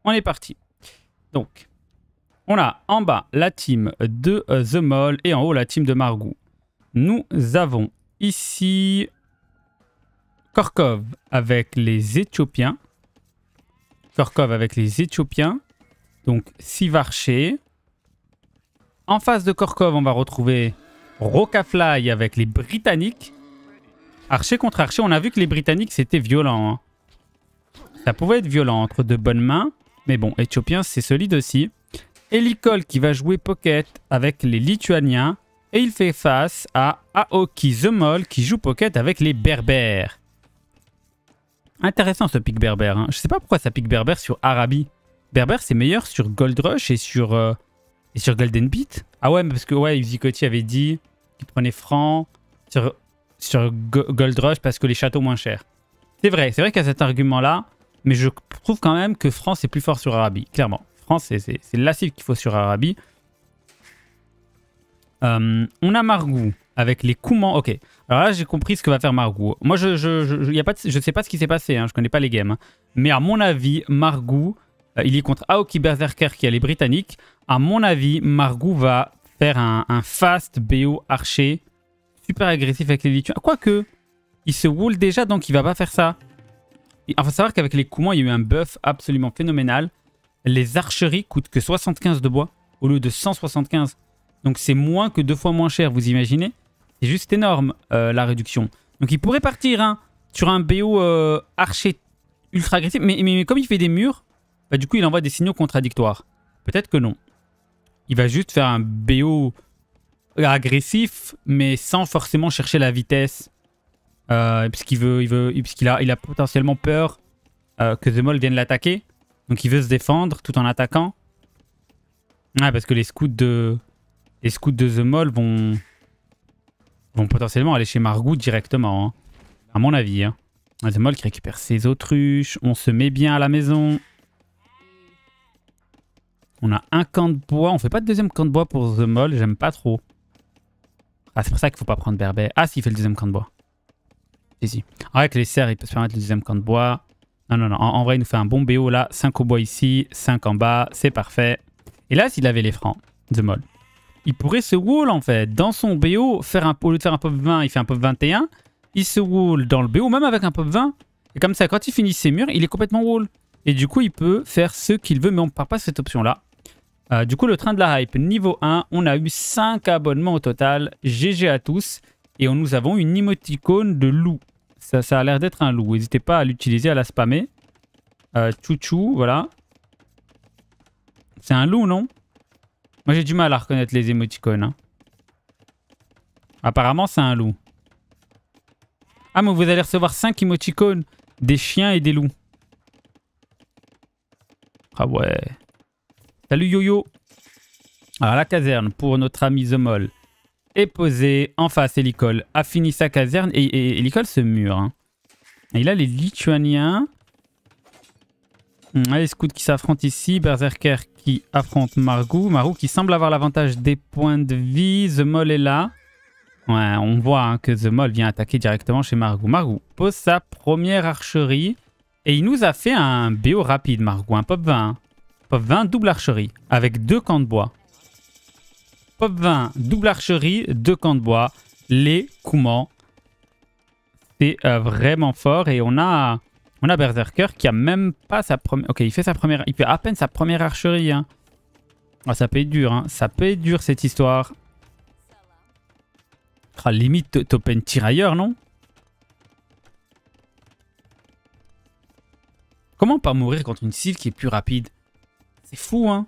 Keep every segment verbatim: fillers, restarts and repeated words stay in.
On est parti. Donc, on a en bas la team de euh, The Mole et en haut la team de Margou. Nous avons ici Korkov avec les Éthiopiens. Korkov avec les Éthiopiens. Donc, Sivarché. En face de Korkov, on va retrouver Rokafly avec les Britanniques. Archer contre Archer, on a vu que les Britanniques, c'était violent. Hein. Ça pouvait être violent entre de bonnes mains. Mais bon, Éthiopien, c'est solide aussi. Elikol qui va jouer Pocket avec les Lituaniens. Et il fait face à Aoki The Mole qui joue Pocket avec les Berbères. Intéressant ce pic Berbère. Hein. Je sais pas pourquoi ça pique Berbère sur Arabi. Berbère, c'est meilleur sur Gold Rush et sur, euh, et sur Golden Beat. Ah ouais, mais parce que ouais, Uzikoti avait dit qu'il prenait franc sur, sur Go Gold Rush parce que les châteaux moins chers. C'est vrai, c'est vrai qu'il y a cet argument-là. Mais je trouve quand même que France est plus fort sur Arabi. Clairement. France, c'est la cible qu'il faut sur Arabi. Euh, on a Margou avec les Koumans. Ok. Alors là, j'ai compris ce que va faire Margou. Moi, je je, je, je, y a pas de, je sais pas ce qui s'est passé. Hein, je connais pas les games. Hein. Mais à mon avis, Margou, euh, il est contre Aoki Berserker qui a les Britanniques. À mon avis, Margou va faire un, un fast B O archer super agressif avec les Lituaniens. Quoique, il se wool déjà, donc il va pas faire ça. Il faut savoir qu'avec les Koumans, il y a eu un buff absolument phénoménal. Les archeries coûtent que soixante-quinze de bois au lieu de cent soixante-quinze. Donc c'est moins que deux fois moins cher, vous imaginez? C'est juste énorme euh, la réduction. Donc il pourrait partir hein, sur un B O euh, archer ultra agressif. Mais, mais, mais comme il fait des murs, bah, du coup il envoie des signaux contradictoires. Peut-être que non. Il va juste faire un B O agressif, mais sans forcément chercher la vitesse. Euh, puisqu'il veut, il veut, puisqu'il a, il a potentiellement peur euh, que The Mole vienne l'attaquer. Donc il veut se défendre tout en attaquant. Ah, parce que les scouts de, les scouts de The Mole vont, vont potentiellement aller chez Margou directement. Hein, à mon avis. Hein. The Mole qui récupère ses autruches. On se met bien à la maison. On a un camp de bois. On fait pas de deuxième camp de bois pour The Mole. J'aime pas trop. Ah, c'est pour ça qu'il faut pas prendre Berbère. Ah, s'il fait le deuxième camp de bois. Ici. Avec les serres, il peut se permettre le deuxième camp de bois. Non, non, non. En, en vrai, il nous fait un bon B O là. cinq au bois ici, cinq en bas. C'est parfait. Et là, s'il avait les francs, The Mole, il pourrait se wall en fait. Dans son B O, faire un, au lieu de faire un pop vingt, il fait un pop vingt et un. Il se wall dans le B O, même avec un pop vingt. Et comme ça, quand il finit ses murs, il est complètement wall. Et du coup, il peut faire ce qu'il veut, mais on ne part pas de cette option-là. Euh, du coup, le train de la hype, niveau un, on a eu cinq abonnements au total. G G à tous. Et nous avons une émoticône de loup. Ça, ça a l'air d'être un loup. N'hésitez pas à l'utiliser, à la spammer. Euh, Chouchou, voilà. C'est un loup, non? Moi, j'ai du mal à reconnaître les émoticônes. Hein. Apparemment, c'est un loup. Ah, mais vous allez recevoir cinq émoticônes. Des chiens et des loups. Ah ouais. Salut Yo-Yo. Alors, la caserne pour notre ami The Mole est posée. En face, Elikol a fini sa caserne. Et, et, et Elikol se mure. Hein. Et là, les Lituaniens. Hum, les scouts qui s'affrontent ici. Berserker qui affronte Margou. Margou qui semble avoir l'avantage des points de vie. The Mole est là. Ouais, on voit hein, que The Mole vient attaquer directement chez Margou. Margou pose sa première archerie. Et il nous a fait un B O rapide, Margou. Un pop vingt. Hein. Pop vingt, double archerie. Avec deux camps de bois. Pop vingt, double archerie, deux camps de bois. Les Koumans. C'est euh, vraiment fort. Et on a, on a Berserker qui a même pas sa première... Ok, il fait sa première... Il fait à peine sa première archerie. Hein. Oh, ça peut être dur. Hein. Ça peut être dur cette histoire. Ah, limite Topen tirailleur, non? Comment pas mourir contre une cible qui est plus rapide? C'est fou, hein?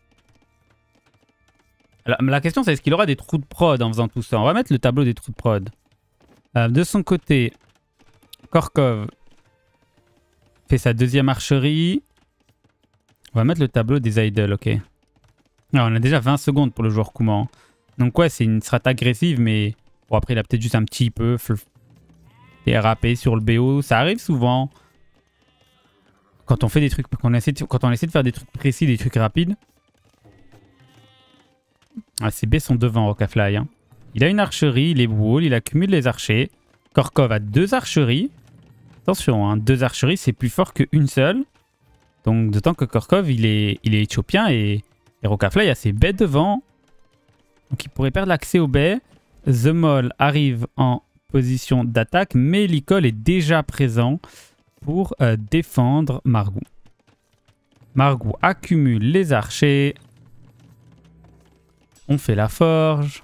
La, la question, c'est est-ce qu'il aura des trous de prod en faisant tout ça? On va mettre le tableau des trous de prod. Euh, de son côté, Korkov fait sa deuxième archerie. On va mettre le tableau des idols, ok. Alors, on a déjà vingt secondes pour le joueur Kouman. Donc ouais, c'est une strat agressive, mais... Bon, après, il a peut-être juste un petit peu et râpé sur le B O. Ça arrive souvent. Quand on fait des trucs, quand on essaie de, quand on essaie de faire des trucs précis, des trucs rapides. Ah, ces B sont devant Rokafly. Hein. Il a une archerie, il est wall, il accumule les archers. Korkov a deux archeries. Attention, hein, deux archeries, c'est plus fort qu'une seule. Donc d'autant que Korkov il est, il est éthiopien et, et Rokafly a ses baies devant. Donc il pourrait perdre l'accès aux baies. The Mole arrive en position d'attaque, mais Licol est déjà présent pour euh, défendre Margou. Margou accumule les archers. On fait la forge.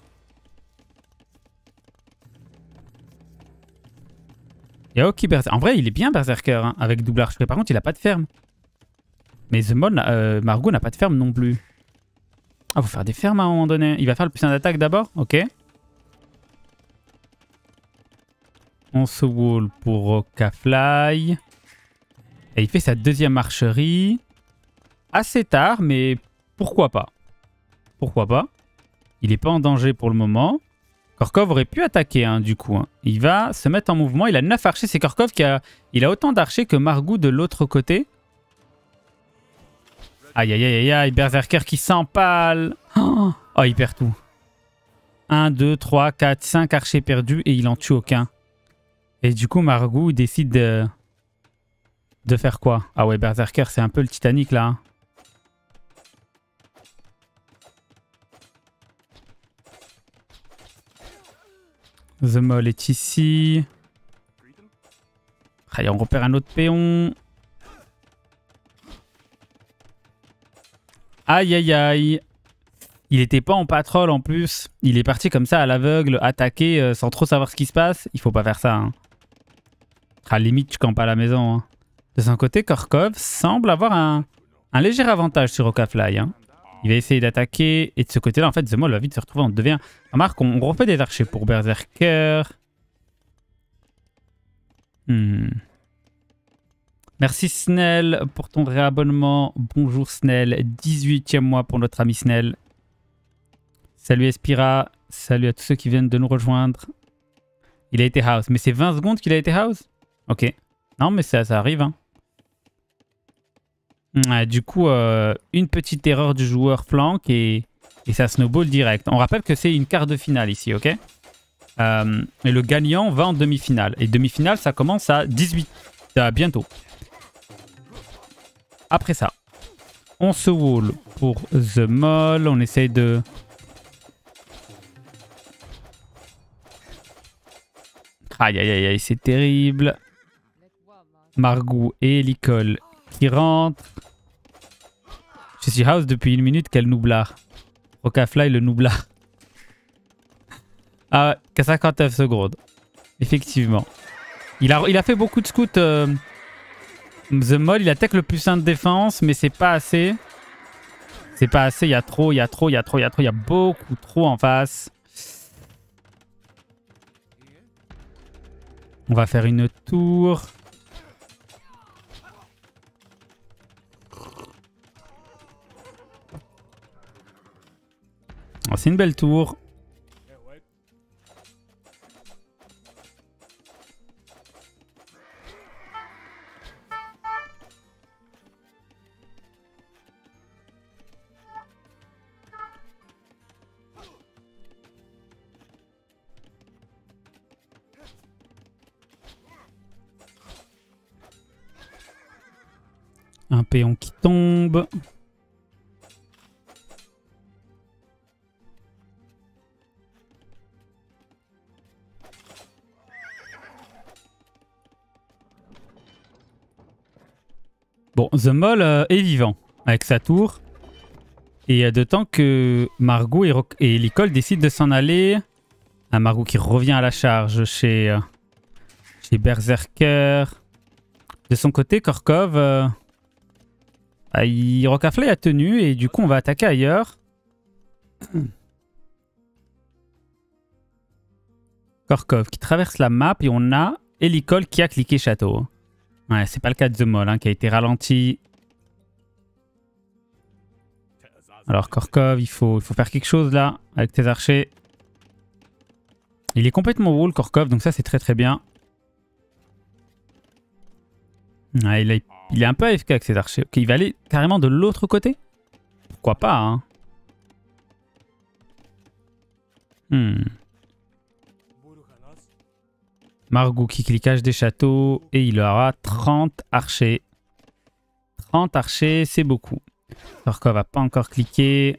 Yaoki Berserker. En vrai, il est bien Berserker hein, avec double archerie. Par contre, il n'a pas de ferme. Mais The Mole, euh, Margou n'a pas de ferme non plus. Ah, faut faire des fermes à un moment donné. Il va faire le puissant d'attaque d'abord. Ok. On se wall pour Rokafly. Et il fait sa deuxième archerie. Assez tard, mais pourquoi pas. Pourquoi pas. Il n'est pas en danger pour le moment. Korkov aurait pu attaquer, hein, du coup. Hein. Il va se mettre en mouvement. Il a neuf archers. C'est Korkov qui a... Il a autant d'archers que Margou de l'autre côté. Aïe, aïe, aïe, aïe, aïe. Berserker qui s'empale. Oh, oh, il perd tout. un, deux, trois, quatre, cinq archers perdus et il en tue aucun. Et du coup, Margou décide de... De faire quoi? Ah ouais, Berserker, c'est un peu le Titanic, là. Hein. The Mole est ici. Allez, on repère un autre péon. Aïe, aïe, aïe. Il n'était pas en patrol en plus. Il est parti comme ça à l'aveugle, attaquer euh, sans trop savoir ce qui se passe. Il faut pas faire ça. Hein. À la limite, tu campes à la maison. Hein. De son côté, Korkov semble avoir un, un léger avantage sur Rokafly. Hein. Il va essayer d'attaquer. Et de ce côté-là, en fait, The Mole va vite se retrouver. On devient... Remarque, on, on refait des archers pour Berserker. Hmm. Merci Snell pour ton réabonnement. Bonjour Snell. dix-huitième mois pour notre ami Snell. Salut Espira. Salut à tous ceux qui viennent de nous rejoindre. Il a été house. Mais c'est vingt secondes qu'il a été house? Ok. Non, mais ça, ça arrive. Hein. Ouais, du coup, euh, une petite erreur du joueur flanque et, et ça snowball direct. On rappelle que c'est une quart de finale ici, ok? euh, Et le gagnant va en demi-finale. Et demi-finale, ça commence à dix-huit. À bientôt. Après ça, on se wall pour The Mole. On essaye de... Aïe, aïe, aïe, aïe, c'est terrible. Margou et Licol qui rentrent. Je suis house depuis une minute, quel noublard. Rokafly le noublard. Ah, qu'à cinquante-neuf secondes. Effectivement. Il a, il a fait beaucoup de scouts. Euh, The Mole, il attaque le plus un de défense, mais c'est pas assez. C'est pas assez, il y a trop, il y a trop, il y a trop, il y a trop, il y a beaucoup trop en face. On va faire une tour. Oh, c'est une belle tour. Un péon qui tombe. Bon, The Mole euh, est vivant avec sa tour. Et de temps que Margou et, et Licol décident de s'en aller. Un Margou qui revient à la charge chez, euh, chez Berserker. De son côté, Korkov... Euh, Ah, il... Rokafly a tenu et du coup on va attaquer ailleurs. Korkov qui traverse la map et on a Licol qui a cliqué château. Ouais, c'est pas le cas de The Mole hein, qui a été ralenti. Alors Korkov, il faut, il faut faire quelque chose là avec tes archers. Il est complètement wall Korkov, donc ça c'est très très bien. Ouais, il, a, il est un peu A F K avec ses archers. Ok, il va aller carrément de l'autre côté? Pourquoi pas, hein? Hmm. Margou qui cliquage des châteaux. Et il aura trente archers. trente archers, c'est beaucoup. Korkov n'a pas encore cliqué.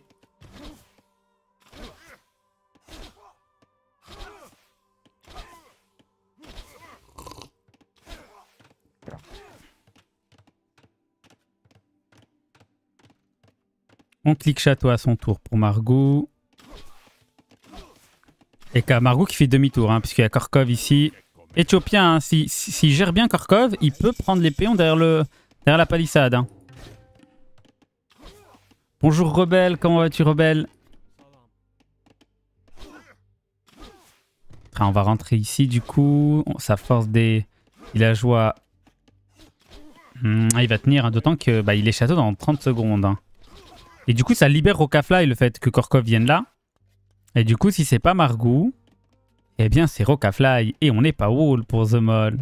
On clique château à son tour pour Margou. Et qu'à Margou qui fait demi-tour, hein, puisqu'il y a Korkov ici. Éthiopien, hein, s'il si, si gère bien Korkov, il peut prendre les péons derrière, le, derrière la palissade. Hein. Bonjour Rebelle, comment vas-tu Rebelle? On va rentrer ici du coup. Ça force des villageois. Hum, il va tenir, hein, d'autant qu'il bah, est château dans trente secondes. Hein. Et du coup, ça libère Rocafly le fait que Korkov vienne là. Et du coup, si c'est pas Margou, eh bien c'est Rocafly. Et on n'est pas wall pour The Mall.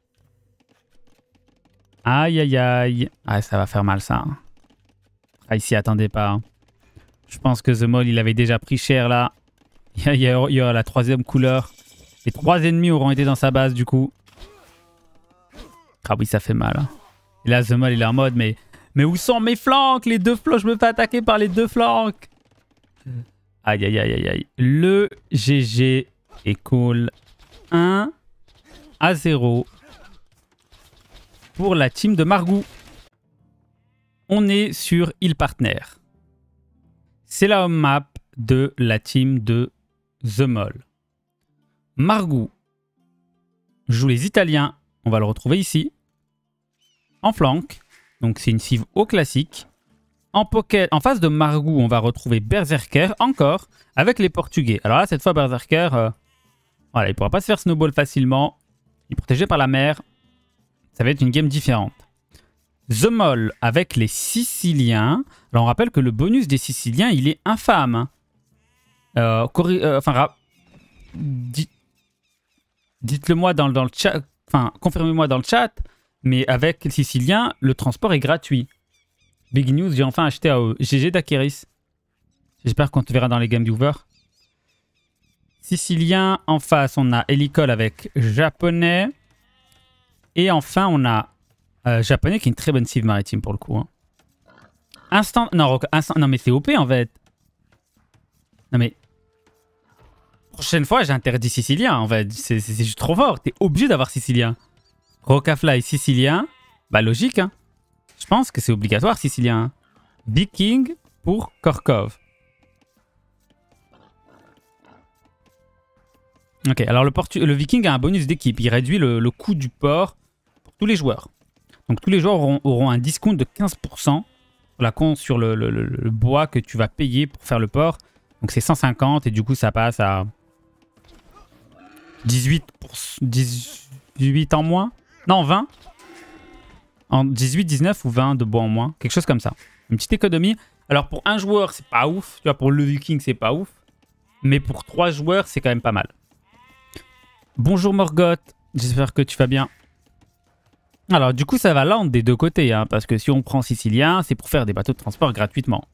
Aïe aïe aïe. Ah, ça va faire mal ça. Hein. Ah, ici, attendez pas. Hein. Je pense que The Mall, il avait déjà pris cher là. Il y a, il y a, il y a la troisième couleur. Les trois ennemis auront été dans sa base du coup. Ah oui, ça fait mal. Hein. Et là, The Mall, il est en mode, mais... Mais où sont mes flancs? Les deux flancs, je me fais attaquer par les deux flancs. Aïe, aïe, aïe, aïe, aïe. Le G G est cool. un à zéro pour la team de Margou. On est sur Île Partner. C'est la home map de la team de The Mall. Margou joue les Italiens. On va le retrouver ici. En flanc. Donc c'est une cive au classique. En pocket, en face de Margou, on va retrouver Berserker encore avec les Portugais. Alors là, cette fois, Berserker, euh, voilà, il ne pourra pas se faire snowball facilement. Il est protégé par la mer. Ça va être une game différente. The Mall avec les Siciliens. Alors on rappelle que le bonus des Siciliens, il est infâme. Hein. Euh, euh, enfin, dites, dites-le moi dans, dans le chat. Enfin, confirmez-moi dans le chat. Mais avec les Siciliens, le transport est gratuit. Big news, j'ai enfin acheté A O E. G G d'Akeris. J'espère qu'on te verra dans les games d'Over. Sicilien, en face, on a Helicol avec Japonais. Et enfin, on a euh, Japonais qui est une très bonne cive maritime pour le coup. Hein. Instant... Non, instant... non mais c'est O P en fait. Non mais... Prochaine fois, j'interdis Sicilien en fait. C'est juste trop fort. T'es obligé d'avoir Sicilien. Rocafly Sicilien, bah logique, hein. Je pense que c'est obligatoire Sicilien. Hein. Viking pour Korkov. Ok, alors le, le Viking a un bonus d'équipe. Il réduit le, le coût du port pour tous les joueurs. Donc tous les joueurs auront, auront un discount de quinze pour cent sur, la con, sur le, le, le, le bois que tu vas payer pour faire le port. Donc c'est cent cinquante et du coup ça passe à dix-huit, pour, dix-huit en moins. Non, vingt. En dix-huit, dix-neuf ou vingt de bois en moins. Quelque chose comme ça. Une petite économie. Alors pour un joueur, c'est pas ouf. Tu vois, pour le Viking, c'est pas ouf. Mais pour trois joueurs, c'est quand même pas mal. Bonjour Morgoth. J'espère que tu vas bien. Alors du coup, ça va land des deux côtés. Hein, parce que si on prend Sicilien, c'est pour faire des bateaux de transport gratuitement.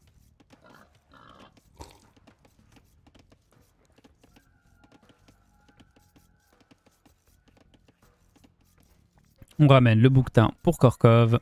On ramène le bouquetin pour Korkov.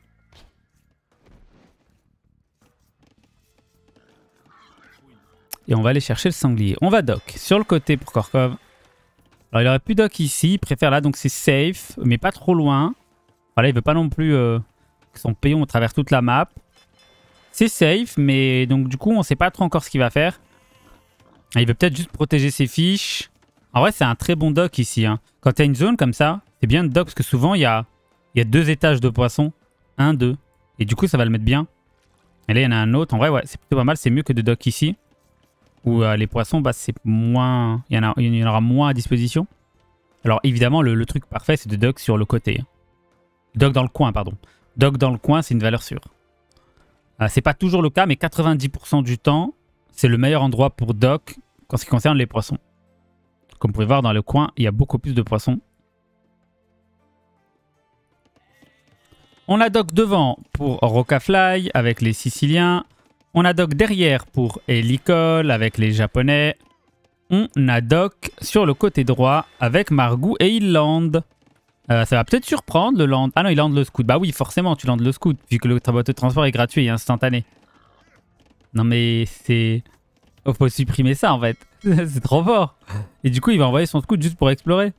Et on va aller chercher le sanglier. On va dock sur le côté pour Korkov. Alors il aurait pu dock ici. Il préfère là, donc c'est safe, mais pas trop loin. Voilà, il veut pas non plus euh, que son péon traverse toute la map. C'est safe, mais donc du coup, on sait pas trop encore ce qu'il va faire. Il veut peut-être juste protéger ses fiches. En vrai, c'est un très bon dock ici. Hein. Quand tu as une zone comme ça, c'est bien de dock parce que souvent, il y a... Il y a deux étages de poissons. Un, deux. Et du coup, ça va le mettre bien. Et là, il y en a un autre. En vrai, ouais, c'est plutôt pas mal. C'est mieux que de dock ici. Où euh, les poissons, bah, c'est moins... Il y, en a... il y en aura moins à disposition. Alors, évidemment, le, le truc parfait, c'est de dock sur le côté. Dock dans le coin, pardon. Dock dans le coin, c'est une valeur sûre. Euh, c'est pas toujours le cas, mais quatre-vingt-dix pour cent du temps, c'est le meilleur endroit pour dock en ce qui concerne les poissons. Comme vous pouvez voir, dans le coin, il y a beaucoup plus de poissons. On a dock devant pour Rocafly avec les Siciliens. On a dock derrière pour Helicol avec les Japonais. On a dock sur le côté droit avec Margou et il land. Euh, ça va peut-être surprendre le land. Ah non, il land le scout. Bah oui, forcément, tu landes le scout, vu que le bateau de transport est gratuit et instantané. Non mais c'est... Oh, faut supprimer ça en fait. C'est trop fort. Et du coup, il va envoyer son scout juste pour explorer.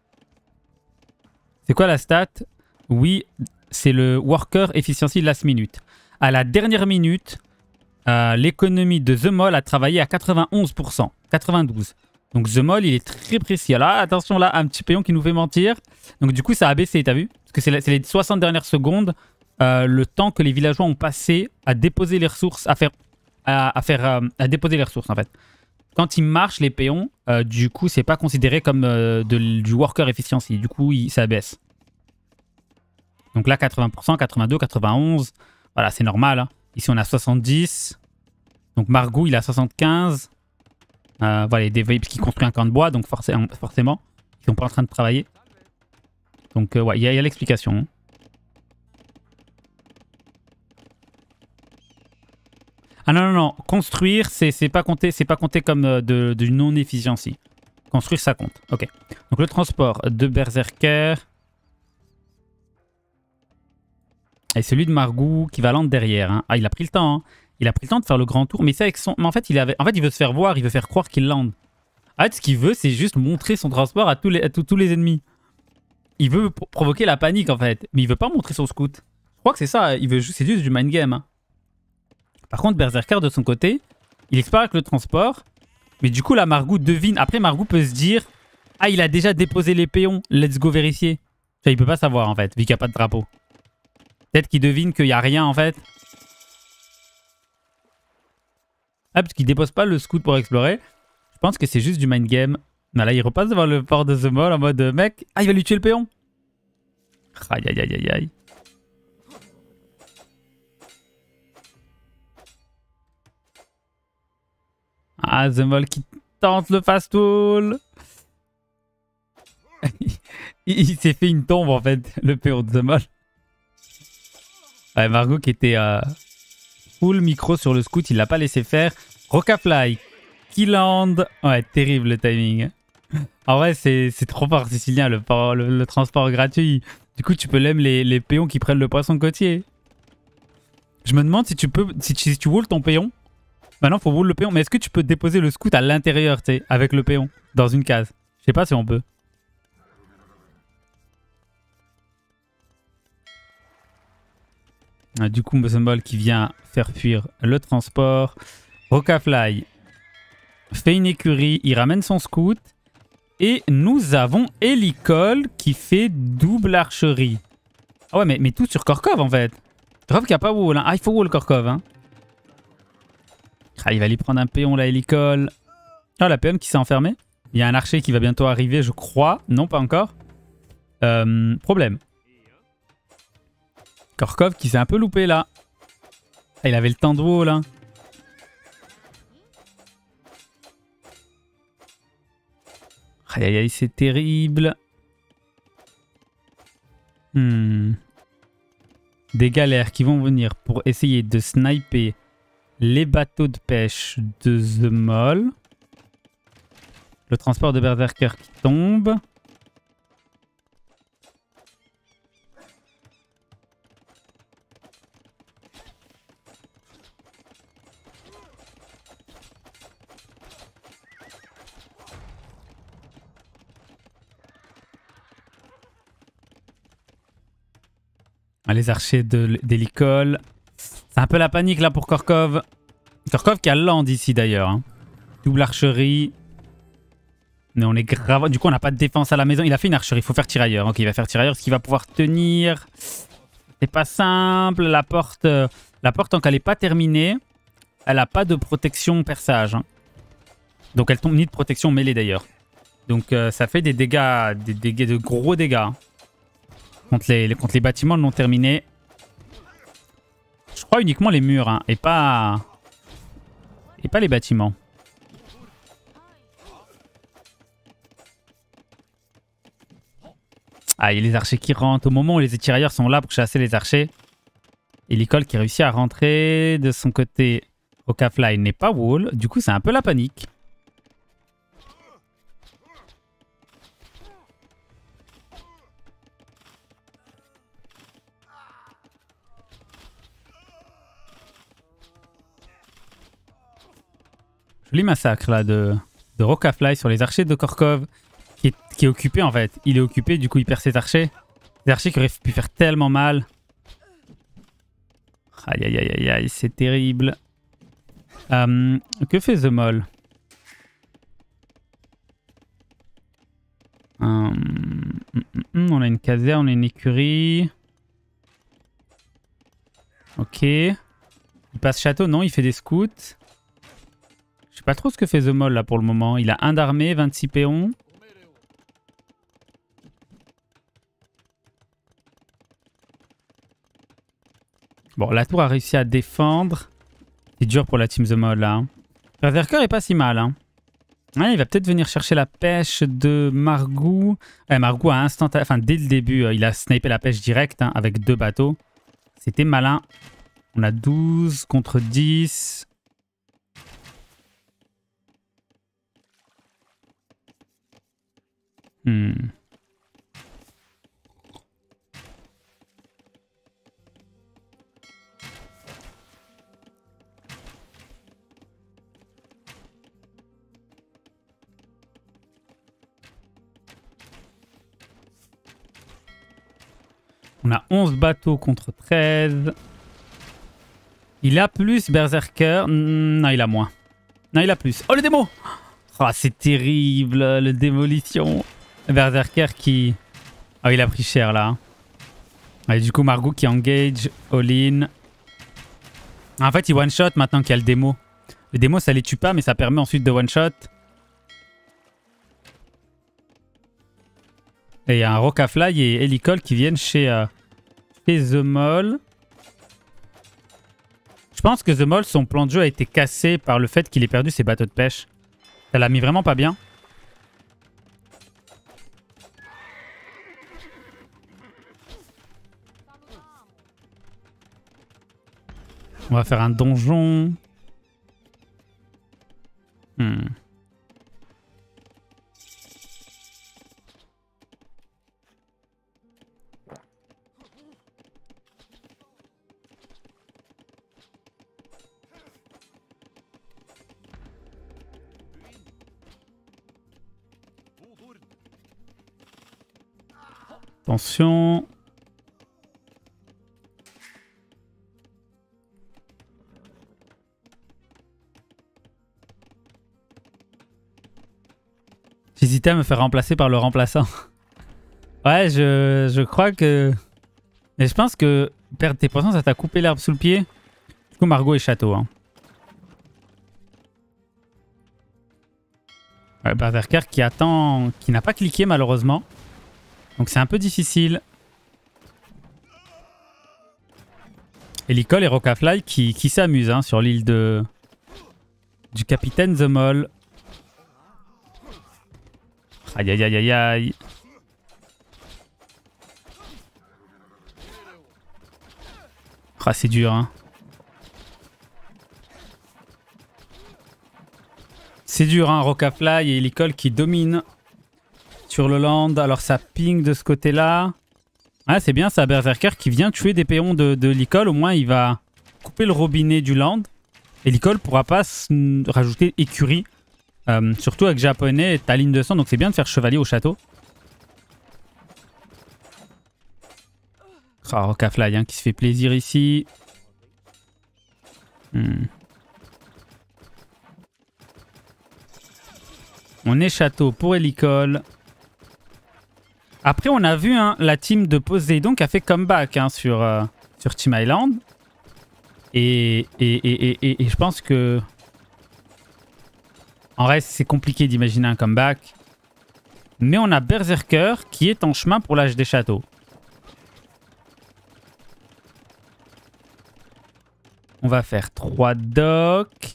C'est quoi la stat? Oui, c'est le Worker Efficiency Last Minute. À la dernière minute, euh, l'économie de The Mall a travaillé à quatre-vingt-onze pour cent. quatre-vingt-douze. Donc The Mall, il est très précis. Là, attention là, un petit payon qui nous fait mentir. Donc du coup, ça a baissé, t'as vu? Parce que c'est les soixante dernières secondes, euh, le temps que les villageois ont passé à déposer les ressources, à faire, à, à faire, euh, à déposer les ressources en fait. Quand ils marchent, les péons, euh, du coup, c'est pas considéré comme euh, de, du worker efficiency. Du coup, il, ça baisse. Donc là, quatre-vingts pour cent, quatre-vingt-deux, quatre-vingt-onze. Voilà, c'est normal. Hein. Ici, on a soixante-dix. Donc Margou, il a soixante-quinze. Euh, voilà, des vapes qui construisent un camp de bois, donc forcément, forcément ils sont pas en train de travailler. Donc, euh, ouais, il y a, a l'explication. Hein. Ah non, non, non. Construire, c'est pas compté, c'est pas compté comme euh, de, de non-efficiency. Construire, ça compte. Ok. Donc, le transport de Berserker. Et celui de Margou qui va land derrière. Hein. Ah, il a pris le temps. Hein. Il a pris le temps de faire le grand tour. Mais c'est avec son... Mais en fait, il avait... en fait, il veut se faire voir. Il veut faire croire qu'il land. En fait, ce qu'il veut, c'est juste montrer son transport à tous les, à tous, tous les ennemis. Il veut provoquer la panique, en fait. Mais il veut pas montrer son scout. Je crois que c'est ça. Il veut juste... C'est juste du mind game. Hein. Par contre, Berserker, de son côté, il explore avec le transport. Mais du coup, là, Margou devine. Après, Margou peut se dire... Ah, il a déjà déposé les péons. Let's go vérifier. Ça, il peut pas savoir, en fait, vu qu'il n'y a pas de drapeau. Peut-être qu'il devine qu'il n'y a rien, en fait. Ah, parce qu'il dépose pas le scout pour explorer. Je pense que c'est juste du mind game. Non, là, il repasse devant le port de The Mall en mode mec. Ah, il va lui tuer le péon. Aïe, aïe, aïe, aïe, aïe. Ah, The Mall qui tente le fast wall. il il s'est fait une tombe, en fait, le péon de The Mall. Ouais, Margou qui était euh, full micro sur le scout, il l'a pas laissé faire. Rocafly qui land. Ouais, terrible le timing. En vrai, c'est trop fort sicilien, le, le, le transport gratuit. Du coup, tu peux l'aimer les, les péons qui prennent le poisson côtier. Je me demande si tu peux, si tu, si tu wall ton péon. Maintenant, il faut wall le péon. Mais est-ce que tu peux déposer le scout à l'intérieur, tu sais, avec le péon, dans une case? Je sais pas si on peut. Ah, du coup, Symbol qui vient faire fuir le transport. Rocafly fait une écurie, il ramène son scout. Et nous avons Hélicole qui fait double archerie. Ah ouais, mais, mais tout sur Korkov en fait. Korkov qui a pas wall. Hein. Ah, il faut wall Korkov. Hein. Ah, il va lui prendre un péon la Hélicole. Ah, la péon qui s'est enfermée. Il y a un archer qui va bientôt arriver, je crois. Non, pas encore. Euh, problème. Korkov qui s'est un peu loupé là. Ah, il avait le temps de wall là. Aïe aïe aïe, c'est terrible. Hmm. Des galères qui vont venir pour essayer de sniper les bateaux de pêche de The Mall. Le transport de Berserker qui tombe. Les archers d'Hélicole. C'est un peu la panique là pour Korkov. Korkov qui a land ici d'ailleurs. Hein. Double archerie. Mais on est grave. Du coup, on n'a pas de défense à la maison. Il a fait une archerie. Il faut faire tirailleur. Ok, il va faire tirailleur. Est-ce qu'il va pouvoir tenir? C'est pas simple. La porte, euh, la porte tant qu'elle n'est pas terminée, elle n'a pas de protection perçage. Hein. Donc elle tombe ni de protection mêlée d'ailleurs. Donc euh, ça fait des dégâts, des dégâts, de gros dégâts. Hein. Contre les, contre les bâtiments non terminés. Je crois uniquement les murs, hein, et pas... Et pas les bâtiments. Ah, il y a les archers qui rentrent. Au moment où les tirailleurs sont là pour chasser les archers. Et l'école qui réussit à rentrer. De son côté, Rocafly n'est pas wall. Du coup, c'est un peu la panique. Joli massacre là de, de Rokafly sur les archers de Korkov. Qui est, qui est occupé en fait. Il est occupé, du coup il perd ses archers. Des archers qui auraient pu faire tellement mal. Aïe aïe aïe aïe aïe, c'est terrible. Euh, que fait The Mole? euh, On a une caserne, on a une écurie. Ok. Il passe château, non, il fait des scouts. Je sais pas trop ce que fait The Mole là pour le moment. Il a un d'armée, vingt-six péons. Bon, la tour a réussi à défendre. C'est dur pour la team The Mole là. Hein. Berserker est pas si mal. Hein. Ouais, il va peut-être venir chercher la pêche de Margou. Ouais, Margou a instantanément, enfin dès le début, euh, il a snipé la pêche directe hein, avec deux bateaux. C'était malin. On a douze contre dix. Hmm. On a onze bateaux contre treize. Il a plus Berserker. Non, il a moins. Non, il a plus. Oh, le démo! Oh, c'est terrible, le démolition. Berserker qui... Oh, il a pris cher, là. Et du coup, Margou qui engage, all-in. En fait, il one-shot maintenant qu'il y a le démo. Le démo, ça les tue pas, mais ça permet ensuite de one-shot. Et il y a un Rokafly et Helicol qui viennent chez, euh, chez The Mole. Je pense que The Mole, son plan de jeu a été cassé par le fait qu'il ait perdu ses bateaux de pêche. Ça l'a mis vraiment pas bien. On va faire un donjon. Hmm. Attention. J'hésitais à me faire remplacer par le remplaçant. Ouais, je, je crois que... Mais je pense que perdre tes poissons, ça t'a coupé l'herbe sous le pied. Du coup, Margou est château. Hein. Ouais, Berserker qui attend... qui n'a pas cliqué malheureusement. Donc c'est un peu difficile. Et Helicol et Rokafly qui, qui s'amusent hein, sur l'île de... du capitaine The Mole. Aïe aïe aïe aïe aïe. Ah, c'est dur, hein. C'est dur, hein. Rokafly et Helicol qui dominent sur le land. Alors ça ping de ce côté-là. Ah, c'est bien ça, Berserker qui vient tuer des péons de, de Helicol. Au moins, il va couper le robinet du land. Helicol pourra pas rajouter écurie. Euh, surtout avec japonais et ta ligne de sang, donc c'est bien de faire chevalier au château. Oh, Rokafly hein, qui se fait plaisir ici. Hmm. On est château pour Helicol. Après, on a vu hein, la team de Poséidon qui a fait comeback hein, sur, euh, sur Team Island. Et, et, et, et, et, et je pense que... En reste, c'est compliqué d'imaginer un comeback. Mais on a Berserker qui est en chemin pour l'âge des châteaux. On va faire trois docks.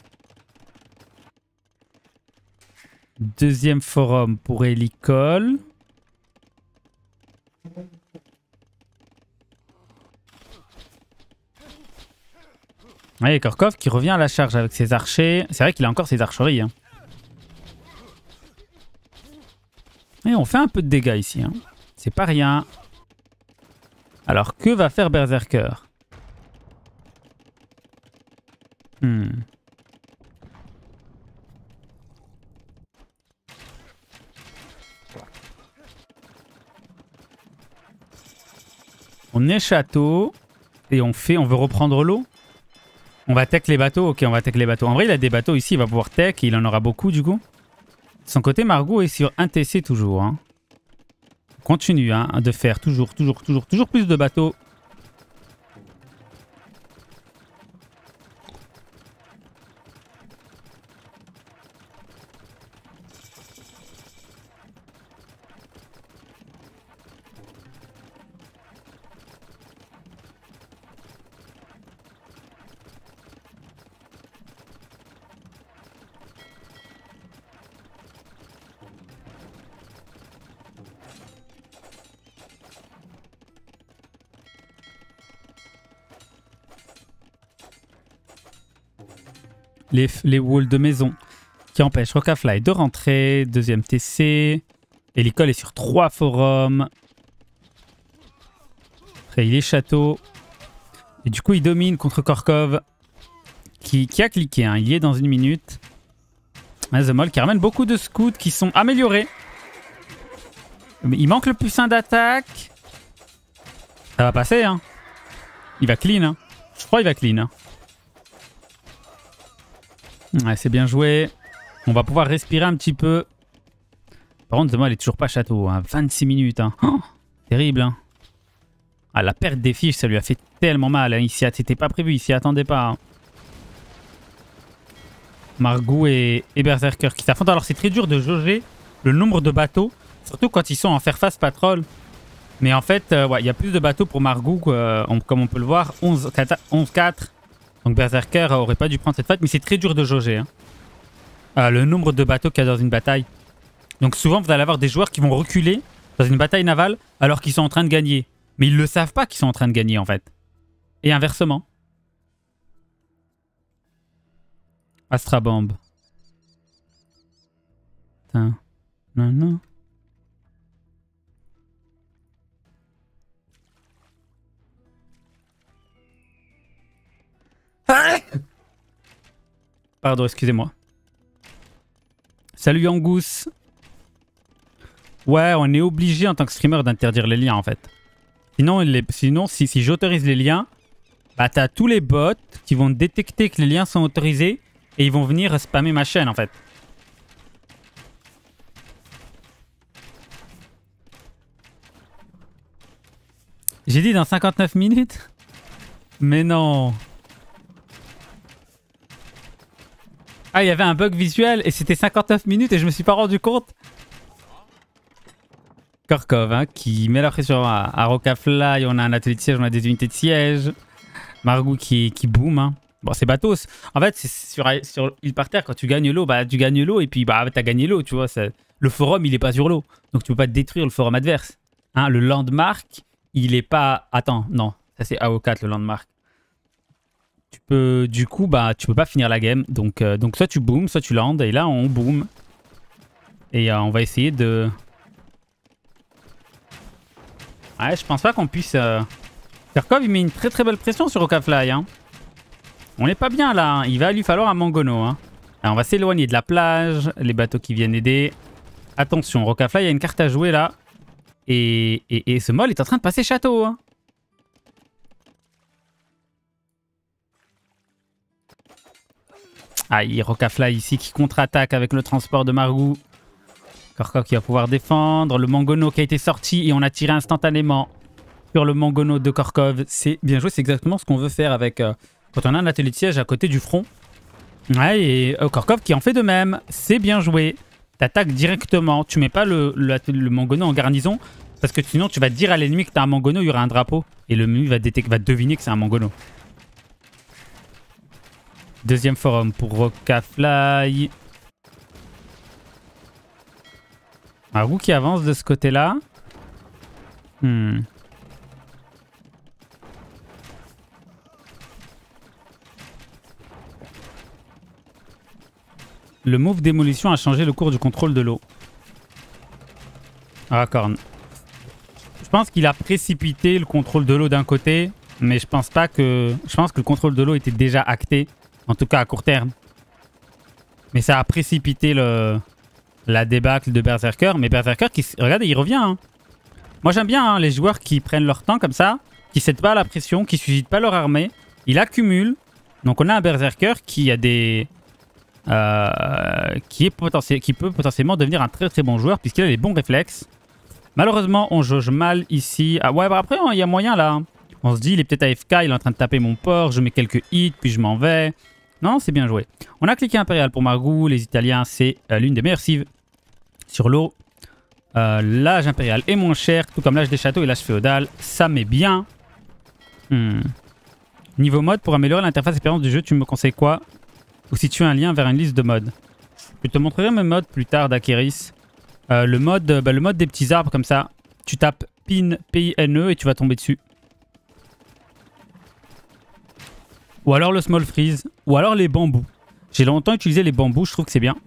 Deuxième forum pour Helicol. Ouais, Korkov qui revient à la charge avec ses archers. C'est vrai qu'il a encore ses archeries. Hein. Et on fait un peu de dégâts ici. Hein. C'est pas rien. Alors, que va faire Berserker? Hmm. On est château. Et on fait... On veut reprendre l'eau. On va tech les bateaux. Ok, on va tech les bateaux. En vrai, il a des bateaux ici. Il va pouvoir tech. Et il en aura beaucoup du coup. De son côté, Margou est sur un T C toujours. Hein. Continue hein, de faire toujours, toujours, toujours, toujours plus de bateaux. Les, les walls de maison qui empêchent Rockafly de rentrer. Deuxième T C. Et l'école est sur trois forums. Après, il est château. Et du coup, il domine contre Korkov. Qui, qui a cliqué. Hein. Il y est dans une minute. Ah, The Mall qui ramène beaucoup de scouts qui sont améliorés. Mais il manque le puissant d'attaque. Ça va passer. Hein. Il va clean. Hein. Je crois qu'il va clean. Hein. Ouais, c'est bien joué. On va pouvoir respirer un petit peu. Par contre, The Mall est toujours pas château. Hein. vingt-six minutes. Hein. Oh, terrible. Hein. Ah, la perte des fiches, ça lui a fait tellement mal. Hein. C'était pas prévu. Il s'y attendait pas. Hein. Margou et, et Berserker qui s'affrontent. Alors, c'est très dur de jauger le nombre de bateaux. Surtout quand ils sont en faire-face patrol. Mais en fait, euh, ouais, il y a plus de bateaux pour Margou. Euh, on, comme on peut le voir. onze quatre. Donc Berserker aurait pas dû prendre cette fight, mais c'est très dur de jauger. Hein. Euh, le nombre de bateaux qu'il y a dans une bataille. Donc souvent, vous allez avoir des joueurs qui vont reculer dans une bataille navale alors qu'ils sont en train de gagner. Mais ils ne le savent pas qu'ils sont en train de gagner en fait. Et inversement. Astra Bomb. Putain. Non, non. Pardon, excusez-moi. Salut Angus. Ouais, on est obligé en tant que streamer d'interdire les liens en fait. Sinon, les, sinon si, si j'autorise les liens, bah t'as tous les bots qui vont détecter que les liens sont autorisés et ils vont venir spammer ma chaîne en fait. J'ai dit dans cinquante-neuf minutes? Mais non. Ah, il y avait un bug visuel et c'était cinquante-neuf minutes et je me suis pas rendu compte. Korkov hein, qui met la pression à, à Rockafly. On a un atelier de siège, on a des unités de siège. Margou qui, qui boom. Hein. Bon, c'est batos. En fait, c'est sur, sur île par terre, quand tu gagnes l'eau, bah, tu gagnes l'eau et puis bah, t'as gagné l'eau, tu vois. Le forum, il est pas sur l'eau. Donc tu peux pas détruire le forum adverse. Hein, le landmark, il est pas... Attends, non. Ça, c'est A O quatre, le landmark. Tu peux, du coup, bah, tu peux pas finir la game. Donc, euh, donc soit tu boom, soit tu land. Et là, on boom. Et euh, on va essayer de... Ouais, je pense pas qu'on puisse... Euh... Korkov, il met une très très belle pression sur Rockafly. Hein. On n'est pas bien là. Hein. Il va lui falloir un Mangono. Hein. Alors, on va s'éloigner de la plage. Les bateaux qui viennent aider. Attention, Rockafly, il y a une carte à jouer là. Et, et, et ce Mall est en train de passer château. Hein. Aïe, Rockafly ici qui contre-attaque avec le transport de Margou. Korkov qui va pouvoir défendre. Le Mangono qui a été sorti et on a tiré instantanément sur le Mangono de Korkov. C'est bien joué, c'est exactement ce qu'on veut faire avec euh, quand on a un atelier de siège à côté du front. Ouais, et euh, Korkov qui en fait de même. C'est bien joué. T'attaques directement. Tu mets pas le, le, le Mangono en garnison parce que sinon tu vas dire à l'ennemi que t'as un Mangono, il y aura un drapeau. Et l'ennemi va, va deviner que c'est un Mangono. Deuxième forum pour Rockafly. Margou qui avance de ce côté-là. Hmm. Le move démolition a changé le cours du contrôle de l'eau. Ah, corne. Je pense qu'il a précipité le contrôle de l'eau d'un côté, mais je pense pas que... Je pense que le contrôle de l'eau était déjà acté. En tout cas à court terme. Mais ça a précipité le, la débâcle de Berserker. Mais Berserker, qui, regardez, il revient. Hein. Moi j'aime bien hein, les joueurs qui prennent leur temps comme ça. qui ne cèdent pas à la pression, qui ne suscitent pas leur armée. Il accumule. Donc on a un berserker qui a des... Euh, qui, est potentiel, qui peut potentiellement devenir un très très bon joueur puisqu'il a les bons réflexes. Malheureusement, on jauge mal ici. Ah ouais, bah après, il y a moyen là. On se dit, il est peut-être A F K, il est en train de taper mon port, je mets quelques hits, puis je m'en vais. Non, c'est bien joué. On a cliqué Impérial pour Margou. Les Italiens, c'est euh, l'une des meilleures cives sur l'eau. Euh, l'âge impérial est moins cher, tout comme l'âge des châteaux et l'âge féodal. Ça met bien. Hmm. Niveau mode, pour améliorer l'interface expérience du jeu, tu me conseilles quoi? Ou si tu as un lien vers une liste de modes. Je te montrerai mes modes plus tard d'Akeris. Euh, le, mode, bah, le mode des petits arbres comme ça. Tu tapes pin P I N E et tu vas tomber dessus. Ou alors le small freeze. Ou alors les bambous. J'ai longtemps utilisé les bambous, je trouve que c'est bien.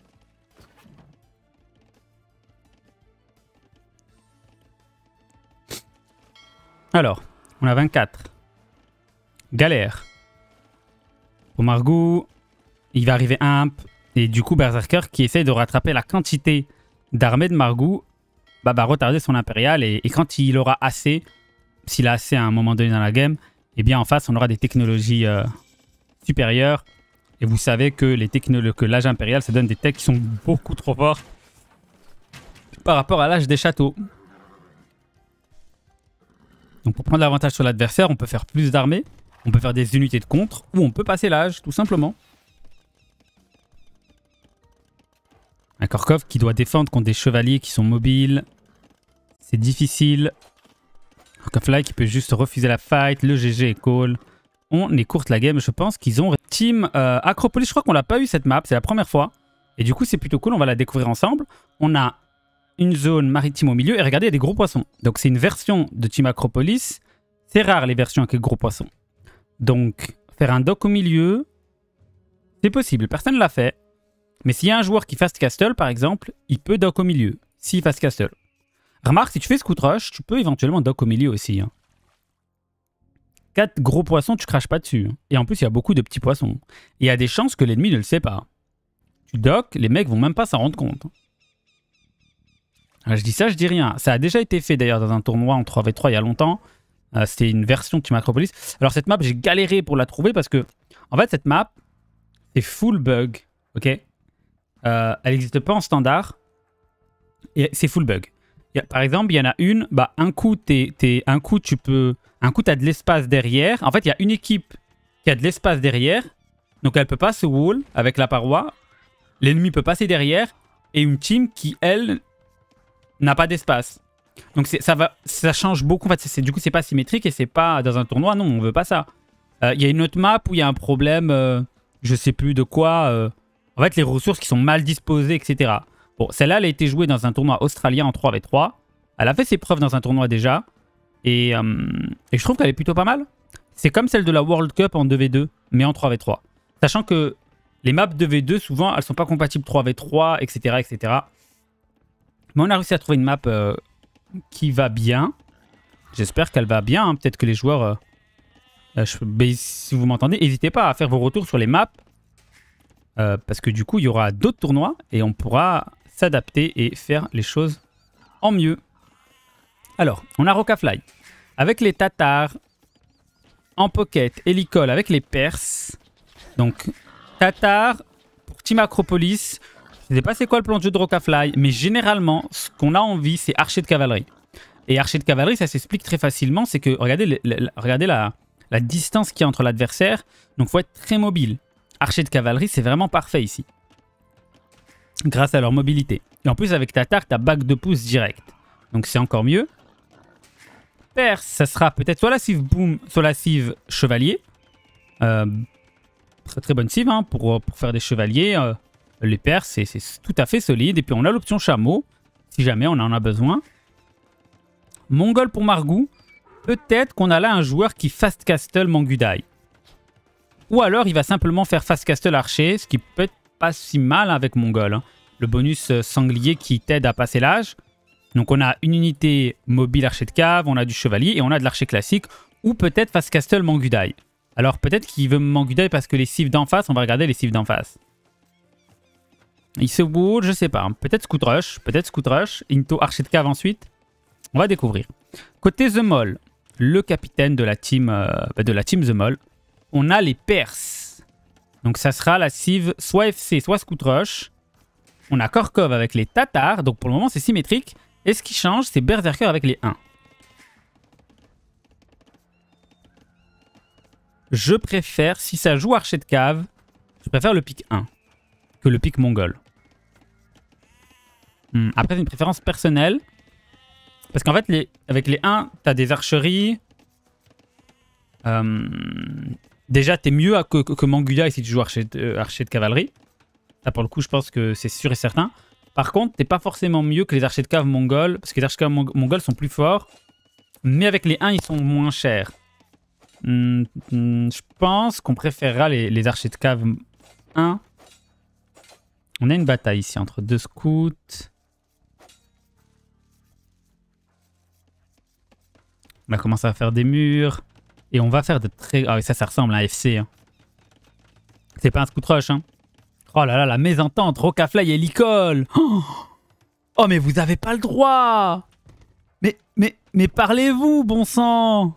Alors, on a vingt-quatre. Galère. Pour Margou, il va arriver Imp. Et du coup, Berserker qui essaie de rattraper la quantité d'armée de Margou bah, va retarder son impérial. Et, et quand il aura assez, s'il a assez à un moment donné dans la game, eh bien en face, on aura des technologies euh, supérieures. Et vous savez que les technologies, que l'âge impérial, ça donne des techs qui sont beaucoup trop forts par rapport à l'âge des châteaux. Donc pour prendre l'avantage sur l'adversaire, on peut faire plus d'armées, on peut faire des unités de contre, ou on peut passer l'âge, tout simplement. Un Korkov qui doit défendre contre des chevaliers qui sont mobiles. C'est difficile. Korkovfly qui peut juste refuser la fight. Le G G est call. On est courte la game, je pense qu'ils ont... Team euh, Acropolis, je crois qu'on l'a pas eu cette map, c'est la première fois. Et du coup c'est plutôt cool, on va la découvrir ensemble. On a une zone maritime au milieu et regardez, il y a des gros poissons. Donc c'est une version de Team Acropolis. C'est rare les versions avec les gros poissons. Donc faire un dock au milieu, c'est possible, personne ne l'a fait. Mais s'il y a un joueur qui fast castle par exemple, il peut dock au milieu, s'il fast castle. Remarque, si tu fais scout rush, tu peux éventuellement dock au milieu aussi. Hein. quatre gros poissons, tu craches pas dessus. Et en plus, il y a beaucoup de petits poissons. Et il y a des chances que l'ennemi ne le sait pas. Tu dock, les mecs vont même pas s'en rendre compte. Alors, je dis ça, je dis rien. Ça a déjà été fait d'ailleurs dans un tournoi en trois v trois il y a longtemps. Euh, C'était une version de Team Acropolis. Alors cette map, j'ai galéré pour la trouver parce que, en fait, cette map, c'est full bug. Ok, euh, elle n'existe pas en standard. Et c'est full bug. Il y a, par exemple, il y en a une, bah, un coup, t'es, t'es, un coup, tu peux... Un coup, tu as de l'espace derrière. En fait, il y a une équipe qui a de l'espace derrière. Donc, elle peut pas se wall avec la paroi. L'ennemi peut passer derrière. Et une team qui, elle, n'a pas d'espace. Donc, ça, va, ça change beaucoup. En fait, c'est, du coup, c'est pas symétrique et c'est pas dans un tournoi. Non, on veut pas ça. Il euh, y a une autre map où il y a un problème, euh, je sais plus de quoi. Euh, en fait, les ressources qui sont mal disposées, et cetera. Bon, celle-là, elle a été jouée dans un tournoi australien en trois v trois. Elle a fait ses preuves dans un tournoi déjà. Et, euh, et je trouve qu'elle est plutôt pas mal. C'est comme celle de la World Cup en deux v deux, mais en trois v trois. Sachant que les maps deux v deux, souvent, elles sont pas compatibles trois v trois, et cetera, et cetera. Mais on a réussi à trouver une map euh, qui va bien. J'espère qu'elle va bien. Hein. Peut-être que les joueurs... Euh, euh, je, mais si vous m'entendez, n'hésitez pas à faire vos retours sur les maps. Euh, parce que du coup, il y aura d'autres tournois et on pourra s'adapter et faire les choses en mieux. Alors, on a Rockafly avec les Tatars en pocket et l'Icole avec les Perses. Donc, Tatars pour Team Acropolis. Je ne sais pas c'est quoi le plan de jeu de Rockafly, mais généralement, ce qu'on a envie, c'est archer de cavalerie. Et archer de cavalerie, ça s'explique très facilement. C'est que, regardez, le, le, regardez la, la distance qu'il y a entre l'adversaire. Donc, il faut être très mobile. Archer de cavalerie, c'est vraiment parfait ici. Grâce à leur mobilité. Et en plus, avec Tatar, tu as back de pouce direct. Donc, c'est encore mieux. Perse, ça sera peut-être soit la cive boom, soit la cive chevalier. Euh, très très bonne cive hein, pour, pour faire des chevaliers. Euh, les Perses, c'est tout à fait solide. Et puis, on a l'option chameau, si jamais on en a besoin. Mongol pour Margou. Peut-être qu'on a là un joueur qui fast castle Mangudai. Ou alors, il va simplement faire fast castle archer, ce qui peut être pas si mal avec Mongol. Hein. Le bonus euh, sanglier qui t'aide à passer l'âge. Donc, on a une unité mobile archer de cave, on a du chevalier et on a de l'archer classique. Ou peut-être fast castle Mangudai. Alors, peut-être qu'il veut Mangudai parce que les cives d'en face, on va regarder les cives d'en face. Il se wall, je sais pas. Hein. Peut-être scout rush, peut-être scout rush. Into archer de cave ensuite. On va découvrir. Côté The Mall, le capitaine de la team, euh, bah, de la team The Mall. On a les Perses. Donc ça sera la cive soit F C, soit Scout Rush. On a Korkov avec les Tatars. Donc pour le moment, c'est symétrique. Et ce qui change, c'est Berserker avec les un. Je préfère, si ça joue Archer de Cave, je préfère le pick un que le pick mongol. Hmm. Après, c'est une préférence personnelle. Parce qu'en fait, les, avec les un, tu as des archeries. Euh, déjà, tu es mieux à, que, que, que Manguda si tu joues archer de, euh, archer de cavalerie. Ça, pour le coup, je pense que c'est sûr et certain. Par contre, t'es pas forcément mieux que les archers de cave mongols. Parce que les archers de cave mong mongols sont plus forts. Mais avec les un, ils sont moins chers. Hmm, hmm, je pense qu'on préférera les, les archers de cave un. On a une bataille ici entre deux scouts. On a commencé à faire des murs. Et on va faire de très... Ah oui, ça, ça ressemble à un F C. Hein. C'est pas un scout rush. Hein. Oh là là, la mésentente. Rocafly et Licol. Oh, oh, mais vous avez pas le droit. Mais, mais, mais parlez-vous, bon sang.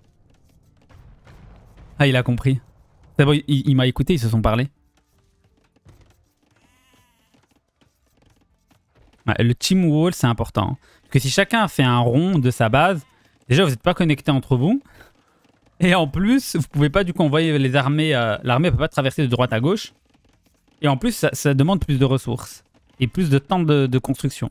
Ah, il a compris. C'est bon, il, il m'a écouté, ils se sont parlé. Ouais, le team wall, c'est important. Parce que si chacun fait un rond de sa base, déjà, vous n'êtes pas connectés entre vous. Et en plus, vous pouvez pas du coup envoyer les armées. Euh, L'armée peut pas traverser de droite à gauche. Et en plus, ça, ça demande plus de ressources. Et plus de temps de, de construction.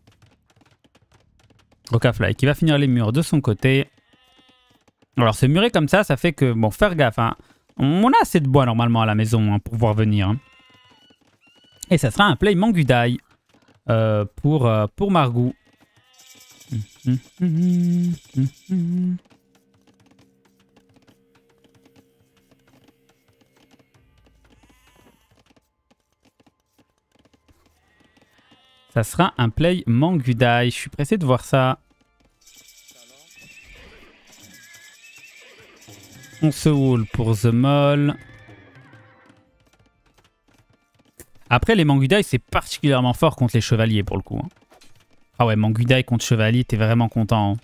Rocafly qui va finir les murs de son côté. Alors, se murer comme ça, ça fait que... Bon, faire gaffe. Hein. On a assez de bois normalement à la maison hein, pour pouvoir venir. Hein. Et ça sera un play Mangudai euh, pour, euh, pour Margou. Ça sera un play Mangudai. Je suis pressé de voir ça. On se wall pour The Mall. Après, les Mangudai, c'est particulièrement fort contre les chevaliers pour le coup. Hein. Ah ouais, Mangudai contre chevalier, t'es vraiment content. Hein.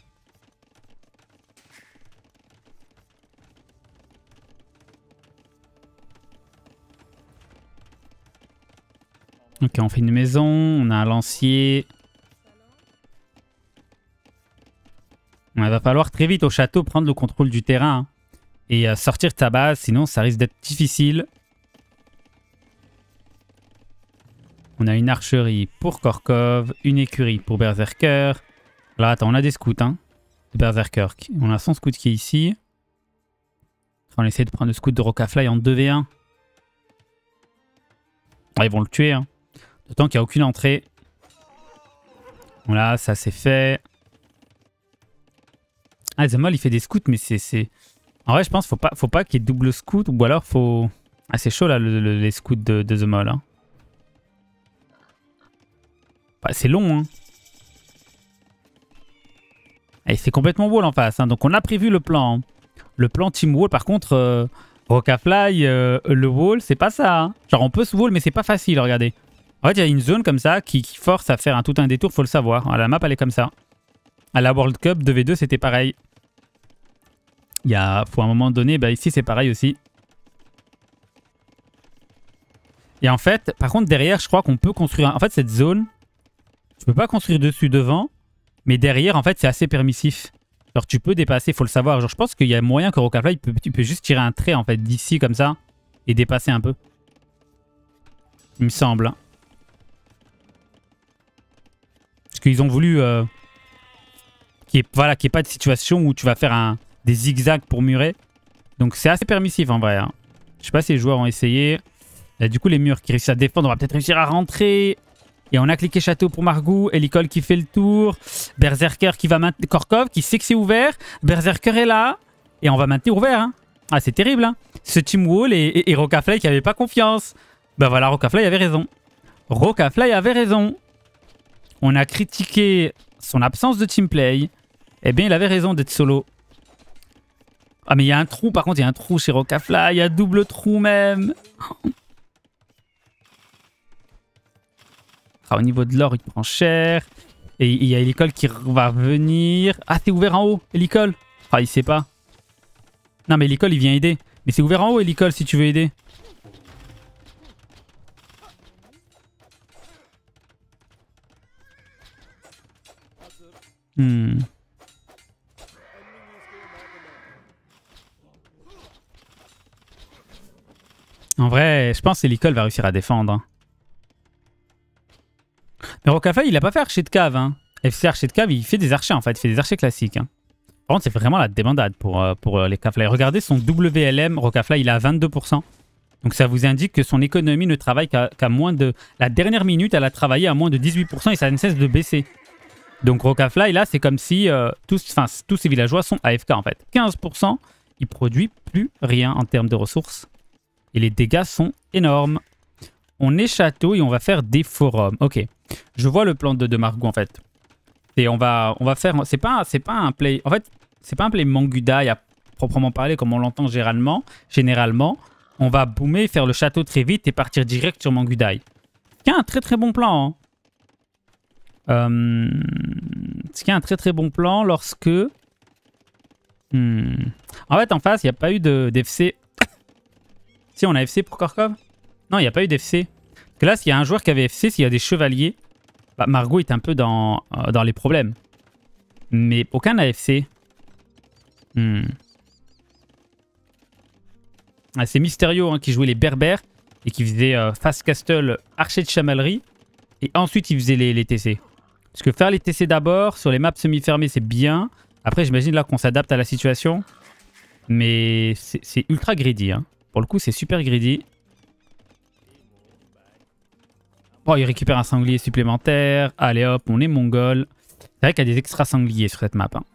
Ok, on fait une maison, on a un lancier. Il va falloir très vite au château prendre le contrôle du terrain. Hein, et euh, sortir de ta base, sinon ça risque d'être difficile. On a une archerie pour Korkov, une écurie pour Berserker. Là, attends, on a des scouts, hein, de Berserker. On a son scout qui est ici. On essaie de prendre le scout de Rocafly en deux v un. Ah, ils vont le tuer, hein. D'autant qu'il n'y a aucune entrée. Voilà, ça c'est fait. Ah, The Mall, il fait des scouts, mais c'est... En vrai, je pense qu'il faut pas, faut pas qu'il y ait double scout, ou alors faut... Ah, c'est chaud, là, le, le, les scouts de, de The Mall. Hein. Bah, c'est long, hein. Et c'est complètement wall en face. Hein. Donc, on a prévu le plan. Le plan team wall, par contre, euh, Rocafly, euh, le wall, c'est pas ça. Hein. Genre, on peut se wall, mais c'est pas facile, regardez. En fait, il y a une zone comme ça qui, qui force à faire un, tout un détour, faut le savoir. La map, elle est comme ça. À la World Cup deux v deux, c'était pareil. Il y a, faut à un moment donné, bah ici, c'est pareil aussi. Et en fait, par contre, derrière, je crois qu'on peut construire... Un... En fait, cette zone, tu peux pas construire dessus devant, mais derrière, en fait, c'est assez permissif. Genre, tu peux dépasser, faut le savoir. Genre, je pense qu'il y a moyen que Rocafly, tu peux juste tirer un trait, en fait, d'ici, comme ça, et dépasser un peu. Il me semble, hein. Parce qu'ils ont voulu euh, qu'il n'y ait, voilà, qu'il n'y ait pas de situation où tu vas faire un, des zigzags pour murer. Donc c'est assez permissif en vrai. Hein. Je sais pas si les joueurs ont essayé. Là, du coup, les murs qui réussissent à défendre, on va peut-être réussir à rentrer. Et on a cliqué château pour Margou. Elikol qui fait le tour. Berserker qui va maintenir. Korkov qui sait que c'est ouvert. Berserker est là. Et on va maintenir ouvert. Hein. Ah, c'est terrible. Hein. Ce team wall et, et, et Rocafly qui n'avait pas confiance. Ben voilà, Rocafly avait raison. Rocafly avait raison. On a critiqué son absence de teamplay. Eh bien, il avait raison d'être solo. Ah, mais il y a un trou. Par contre, il y a un trou chez Rocafly. Il y a double trou même. Ah, au niveau de l'or, il prend cher. Et il y a Elikol qui va venir. Ah, c'est ouvert en haut, Elikol. Ah, il sait pas. Non, mais l'école, il vient aider. Mais c'est ouvert en haut, l'école, si tu veux aider. Hmm. En vrai, je pense que l'école va réussir à défendre. Hein. Mais Rocafly, il a pas fait archer de cave. Hein. F C archer de cave, il fait des archers en fait. Il fait des archers classiques. Hein. Par contre, c'est vraiment la débandade pour, euh, pour les Cafly. Regardez son W L M, Rocafly, il est à vingt-deux pour cent. Donc ça vous indique que son économie ne travaille qu'à qu'à moins de... La dernière minute, elle a travaillé à moins de dix-huit pour cent et ça ne cesse de baisser. Donc Rocafly, là, c'est comme si euh, tous, tous ces villageois sont A F K en fait. quinze pour cent, il produit plus rien en termes de ressources. Et les dégâts sont énormes. On est château et on va faire des forums. Ok, je vois le plan de, de Margou en fait. Et on va, on va faire... C'est pas, c'est pas un play... En fait, c'est pas un play Mangudai à proprement parler comme on l'entend généralement. Généralement, on va boomer, faire le château très vite et partir direct sur Mangudai. C'est un très très bon plan. Hein. Euh, c'est un très très bon plan lorsque... Hmm. En fait, en face, il n'y a pas eu d'F C... Si, on a F C pour Kharkov? Non, il n'y a pas eu d'F C. Parce que là, s'il y a un joueur qui avait F C, s'il y a des chevaliers, bah, Margou est un peu dans, euh, dans les problèmes. Mais aucun n'a F C. Hmm. Ah, c'est Mysterio hein, qui jouait les berbères et qui faisait euh, Fast Castle, archer de chamalerie. Et ensuite, il faisait les, les T C. Parce que faire les T C d'abord, sur les maps semi-fermées, c'est bien. Après, j'imagine là qu'on s'adapte à la situation. Mais c'est ultra greedy. Hein. Pour le coup, c'est super greedy. Oh, il récupère un sanglier supplémentaire. Allez hop, on est mongol. C'est vrai qu'il y a des extra sangliers sur cette map. Hein.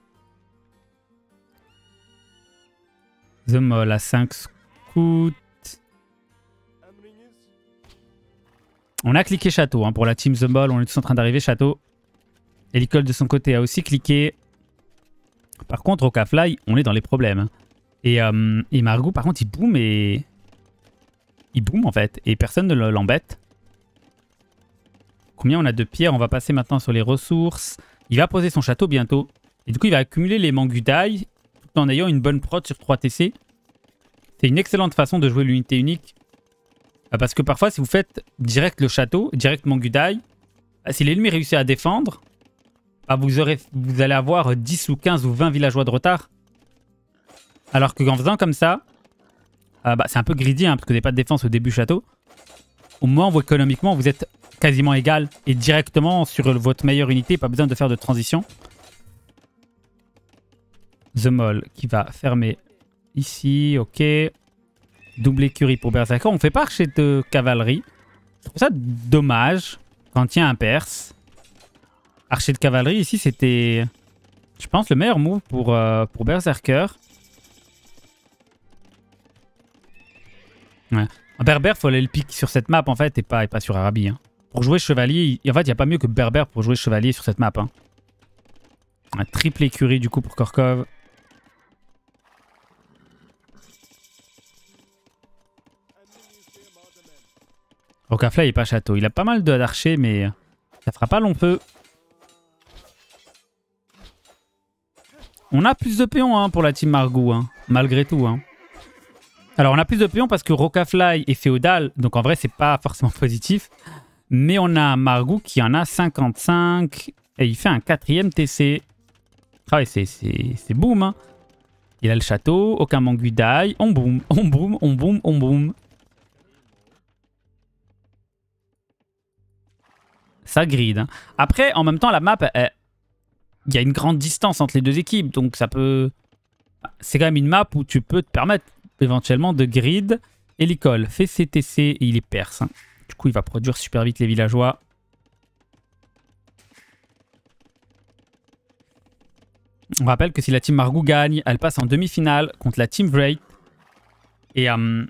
The Mall à cinq scouts. On a cliqué château hein, pour la team The Mall. On est tous en train d'arriver château. Et l'école de son côté a aussi cliqué. Par contre, au Rocafly, on est dans les problèmes. Hein. Et, euh, et Margou, par contre, il boom et... Il boom, en fait. Et personne ne l'embête. Combien on a de pierres? On va passer maintenant sur les ressources. Il va poser son château bientôt. Et du coup, il va accumuler les Mangudai tout en ayant une bonne prod sur trois T C. C'est une excellente façon de jouer l'unité unique. Parce que parfois, si vous faites direct le château, direct Mangudai, si l'ennemi réussit à défendre, bah vous, aurez, vous allez avoir dix ou quinze ou vingt villageois de retard. Alors qu'en faisant comme ça, euh, bah, c'est un peu greedy hein, parce que vous n'avez pas de défense au début château. Au moins, vous, économiquement, vous êtes quasiment égal et directement sur votre meilleure unité, pas besoin de faire de transition. The Mall qui va fermer ici, ok. Double écurie pour Berserker. On fait pas archer de cavalerie. Je trouve ça dommage quand il y a un Perse. Archer de cavalerie ici, c'était, je pense, le meilleur move pour, euh, pour Berserker. Ouais. En Berbère, il faut aller le pic sur cette map en fait et pas, et pas sur Arabie. Hein. Pour jouer chevalier, il, en fait, il n'y a pas mieux que Berbère pour jouer chevalier sur cette map. Hein. Un triple écurie du coup pour Kharkov. Rocafly n'est pas château. Il a pas mal d'archers, mais ça fera pas long feu. On a plus de péons hein, pour la team Margou, hein, malgré tout. Hein. Alors, on a plus de péons parce que Rocafly est féodal, donc en vrai, c'est pas forcément positif. Mais on a Margou qui en a cinquante-cinq et il fait un quatrième T C. Ah ouais, c'est boom. Hein. Il a le château, aucun Mangudai. On boom, on boom, on boom, on boom. Ça grid. Hein. Après, en même temps, la map, il y a une grande distance entre les deux équipes. Donc, ça peut... C'est quand même une map où tu peux te permettre éventuellement de grid. Et l'école fait ses T C et il est perse. Hein. Du coup, il va produire super vite les villageois. On rappelle que si la team Margou gagne, elle passe en demi-finale contre la team Wraith. Et euh,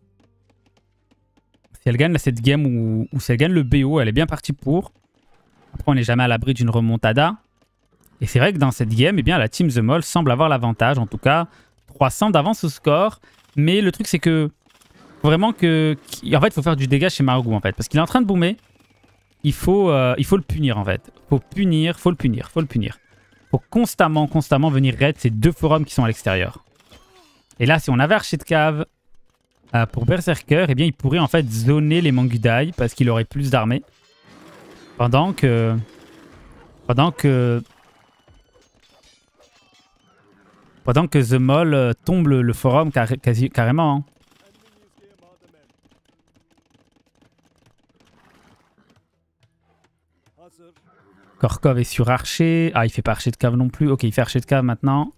si elle gagne cette game ou, ou si elle gagne le B O, elle est bien partie pour. Après, on n'est jamais à l'abri d'une remontada. Et c'est vrai que dans cette game, eh bien, la team The Mall semble avoir l'avantage. En tout cas, trois cents d'avance au score. Mais le truc, c'est que vraiment que... En fait, il faut faire du dégât chez Margou, en fait. Parce qu'il est en train de boomer. Il faut, euh, il faut le punir, en fait. Il faut punir, faut le punir, faut le punir. faut constamment, constamment venir raid ces deux forums qui sont à l'extérieur. Et là, si on avait archer de cave euh, pour Berserker, eh bien, il pourrait en fait zoner les Mangudai parce qu'il aurait plus d'armées. Pendant que... Pendant que... Pendant que The Mall euh, tombe le, le forum car, quasi, carrément. Hein. Korkov est sur archer. Ah, il fait pas archer de cave non plus. Ok, il fait archer de cave maintenant.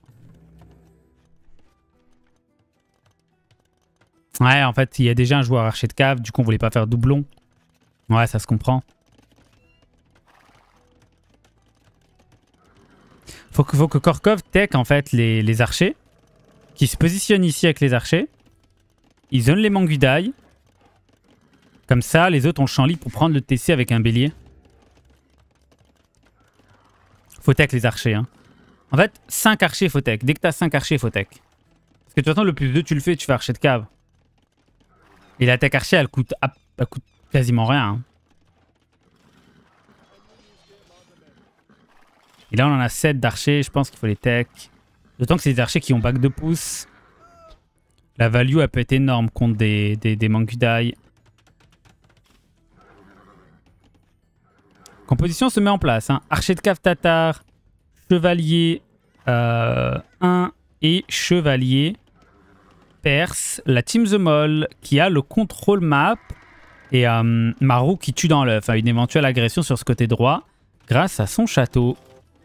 Ouais, en fait, il y a déjà un joueur archer de cave. Du coup, on voulait pas faire doublon. Ouais, ça se comprend. Faut que, faut que Korkov tech en fait les, les archers. Qui se positionnent ici avec les archers. Ils zonent les Mangudai. Comme ça, les autres ont le champ libre pour prendre le T C avec un bélier. Faut tech les archers. Hein. En fait, cinq archers, faut tech. Dès que t'as cinq archers, faut tech. Parce que de toute façon, le plus deux, tu le fais, tu fais archer de cave. Et la tech archer, elle coûte, elle coûte quasiment rien. Hein. Et là, on en a sept d'archers. Je pense qu'il faut les tech. D'autant que c'est des archers qui ont bac de pouce. La value, elle peut être énorme contre des, des, des Mangudai. Composition se met en place. Hein. Archer de cave tatar, chevalier euh, un et chevalier perse. La team The Mall qui a le contrôle map et euh, Marou qui tue dans l'œuf. Une éventuelle agression sur ce côté droit grâce à son château.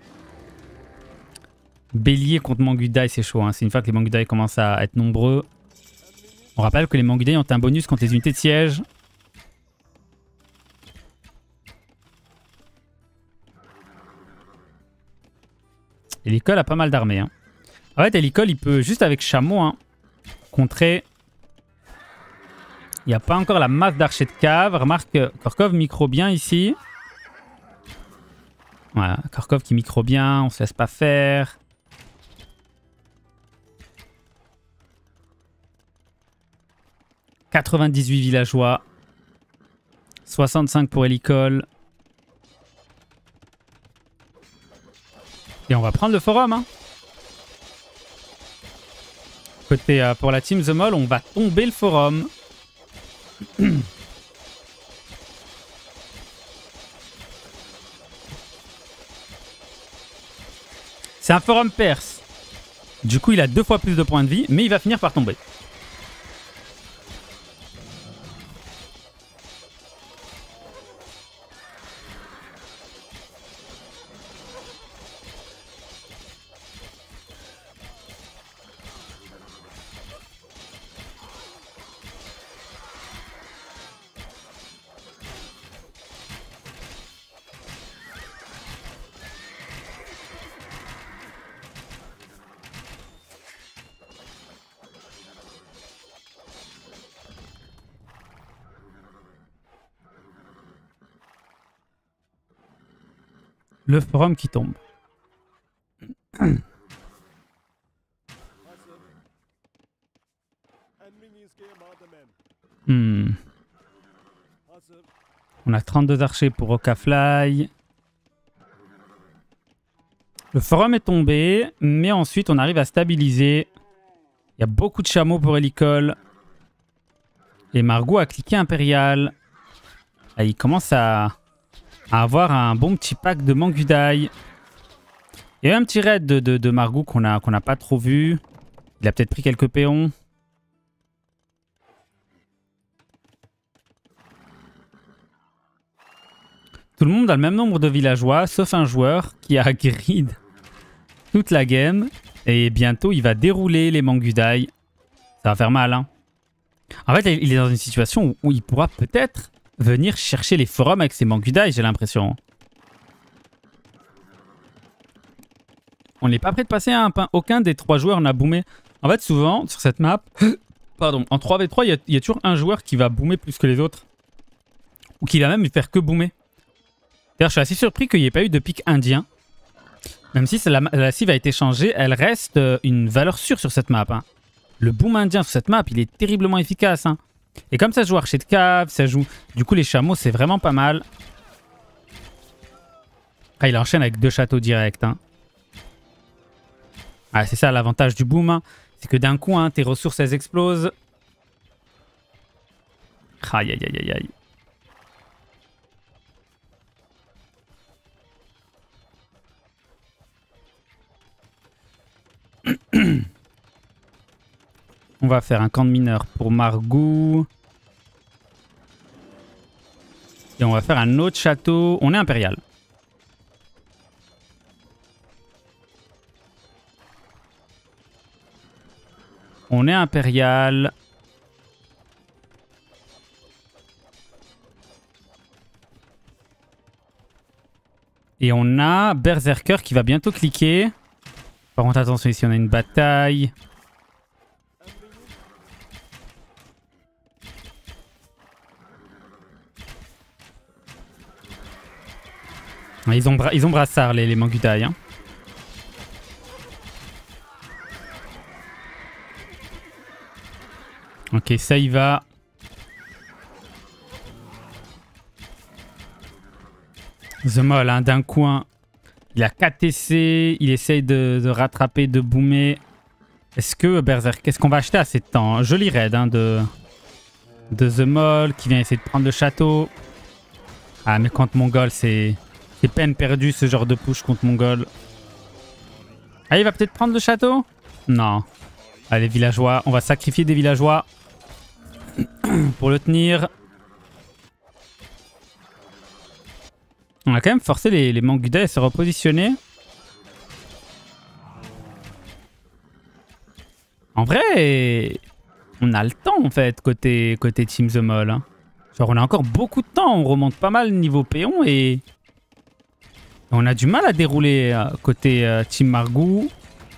Bélier contre Mangudai, c'est chaud. Hein. C'est une fois que les Mangudai commencent à être nombreux. On rappelle que les Mangudai ont un bonus contre les unités de siège. Et l'école a pas mal d'armées. Hein. En fait, l'école, il peut juste avec chameau hein, contrer. Il n'y a pas encore la masse d'archers de cave. Remarque que Korkov micro bien ici. Voilà, Korkov qui micro bien, on se laisse pas faire. quatre-vingt-dix-huit villageois. soixante-cinq pour Hélicole. Et on va prendre le forum. Hein. Côté euh, pour la team The Mall, on va tomber le forum. C'est un forum perse. Du coup, il a deux fois plus de points de vie, mais il va finir par tomber. Le forum qui tombe. Hmm. On a trente-deux archers pour Rocafly. Le forum est tombé, mais ensuite on arrive à stabiliser. Il y a beaucoup de chameaux pour Hélicole. Et Margou a cliqué Impérial. Et il commence à... à avoir un bon petit pack de Mangudai. Il y a eu un petit raid de, de, de Margou qu'on n'a qu'on n'a pas trop vu. Il a peut-être pris quelques péons. Tout le monde a le même nombre de villageois, sauf un joueur qui a grid toute la game. Et bientôt, il va dérouler les Mangudai. Ça va faire mal, hein. En fait, il est dans une situation où, où il pourra peut-être... venir chercher les forums avec ses Mangudai, j'ai l'impression. On n'est pas prêt de passer à un pain. Aucun des trois joueurs n'a boomé. En fait, souvent, sur cette map, pardon, en trois v trois, il y, y a toujours un joueur qui va boomer plus que les autres. Ou qui va même faire que boomer. D'ailleurs, je suis assez surpris qu'il n'y ait pas eu de pic indien. Même si la, la cive a été changée, elle reste une valeur sûre sur cette map. Hein. Le boom indien sur cette map, il est terriblement efficace. Hein. Et comme ça joue archer de cave, ça joue... Du coup, les chameaux, c'est vraiment pas mal. Ah, il enchaîne avec deux châteaux directs. Hein. Ah, c'est ça l'avantage du boom. Hein. C'est que d'un coup, hein, tes ressources, elles explosent. Aïe, aïe, aïe, aïe, aïe. On va faire un camp de mineurs pour Margou. Et on va faire un autre château. On est impérial. On est impérial. Et on a Berserker qui va bientôt cliquer. Par contre, attention, ici on a une bataille. Ils ont, bra ils ont brassard, les, les Mangudai. Hein. Ok, ça y va. The Moll, hein, d'un coin. Il a quatre T C. Il essaye de, de rattraper, de boomer. Est-ce que Berserk, qu'est-ce qu'on va acheter à ces temps? Joli raid hein, de, de The Moll qui vient essayer de prendre le château. Ah, mais contre Mongol, c'est. C'est peine perdue ce genre de push contre Mongol. Ah, il va peut-être prendre le château? Non. Allez, villageois. On va sacrifier des villageois pour le tenir. On a quand même forcé les, les Mangudai à se repositionner. En vrai, on a le temps en fait côté, côté Team The Moll. Hein. Genre on a encore beaucoup de temps. On remonte pas mal niveau péon et... On a du mal à dérouler euh, côté euh, Team Margou.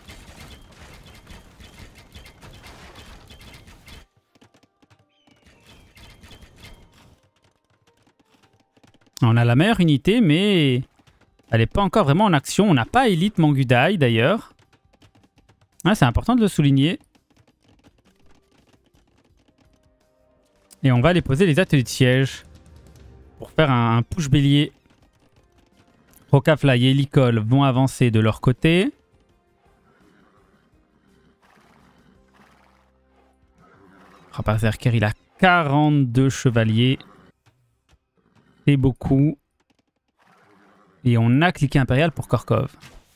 On a la meilleure unité, mais elle n'est pas encore vraiment en action. On n'a pas Elite Mangudai d'ailleurs. Ah, c'est important de le souligner. Et on va aller poser les ateliers de siège pour faire un, un push bélier. Rocafly et Helicol vont avancer de leur côté. Oh, Berserker, il a quarante-deux chevaliers. C'est beaucoup. Et on a cliqué impérial pour Korkov.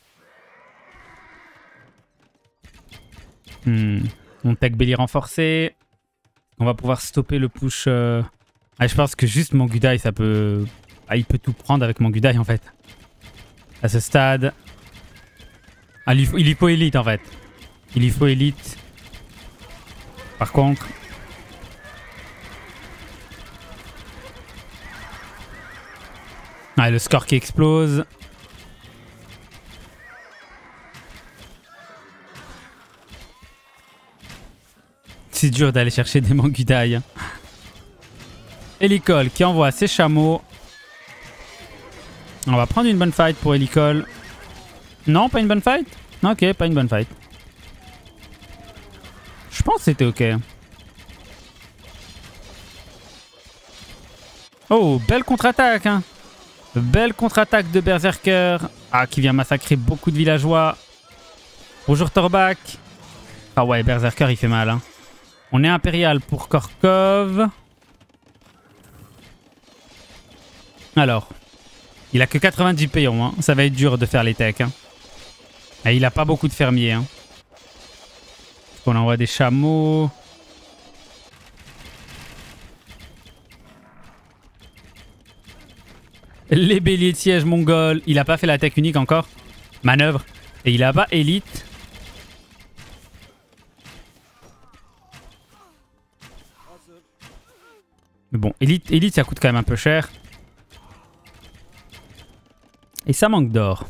Hmm. On tech belly renforcé. On va pouvoir stopper le push. Euh... Ah, je pense que juste Mangudai, ça peut... Ah, il peut tout prendre avec Mangudai en fait. À ce stade. Ah, il, faut, il y faut élite en fait. Il y faut élite. Par contre... Ah, le score qui explose. C'est dur d'aller chercher des Mangudai. Helicol qui envoie ses chameaux. On va prendre une bonne fight pour Helicol. Non, pas une bonne fight? Ok, pas une bonne fight. Je pense que c'était ok. Oh, belle contre-attaque. Hein. Belle contre-attaque de Berserker. Ah, qui vient massacrer beaucoup de villageois. Bonjour Torbak. Ah ouais, Berserker, il fait mal. Hein. On est impérial pour Korkov. Alors... Il a que quatre-vingt-dix payons, hein. Ça va être dur de faire les techs. Hein. Et il a pas beaucoup de fermiers. Hein. On envoie des chameaux. Les béliers de siège mongols. Il a pas fait la tech unique encore. Manœuvre. Et il a pas élite. Mais bon, élite, élite ça coûte quand même un peu cher. Et ça manque d'or.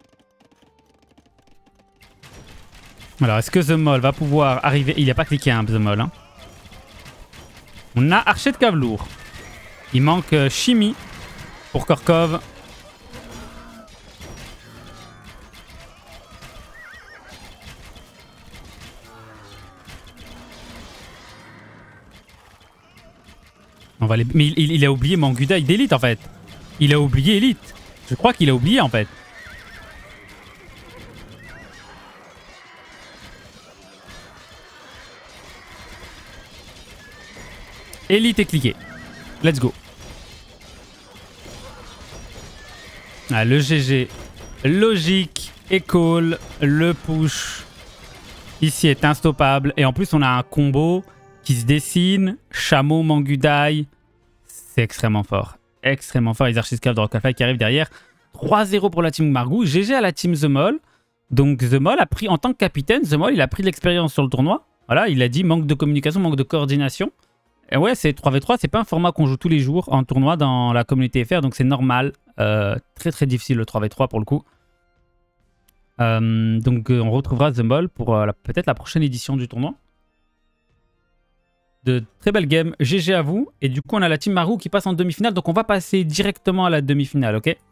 Alors, est-ce que The Moll va pouvoir arriver... Il n'a pas cliqué, hein, The Moll. Hein. On a Archer de Cave-Lourd. Il manque euh, Chimie pour Korkov. On va les... Mais il, il a oublié Mangudai d'élite, en fait. Il a oublié élite. Je crois qu'il a oublié en fait. Elite est cliqué. Let's go. Ah, le G G. Logique et cool. Le push. Ici est instoppable. Et en plus, on a un combo qui se dessine. Chameau, Mangudai. C'est extrêmement fort. Extrêmement fort. Les Archiscaves de Rockafly qui arrivent derrière. trois zéro pour la team Margou. G G à la team The Mole. Donc The Mole a pris, en tant que capitaine, The Mole, il a pris de l'expérience sur le tournoi. Voilà, il a dit manque de communication, manque de coordination. Et ouais, c'est trois v trois, c'est pas un format qu'on joue tous les jours en tournoi dans la communauté F R, donc c'est normal. Euh, très très difficile le trois v trois pour le coup. Euh, donc euh, on retrouvera The Mole pour euh, peut-être la prochaine édition du tournoi. De très belles games, G G à vous. Et du coup, on a la team Margou qui passe en demi-finale, donc on va passer directement à la demi-finale, ok?